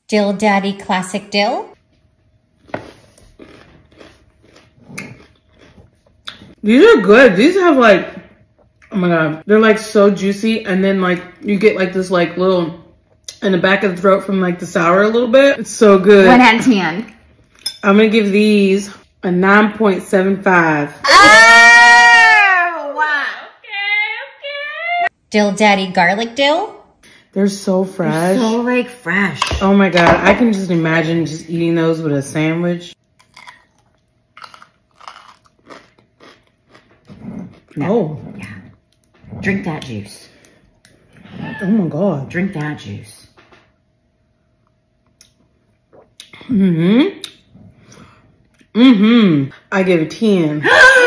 Dill Daddy Classic Dill. These are good. These have like, oh my God, they're like so juicy. And then like you get like this like little in the back of the throat from like the sour a little bit. It's so good. 1 out of 10. I'm gonna give these a 9.75. Oh, wow. Okay. Dill Daddy Garlic Dill. They're so fresh. They're so like fresh. Oh my God, I can just imagine just eating those with a sandwich. No. Oh. Yeah. Drink that juice. Oh my God. Drink that juice. I give it 10.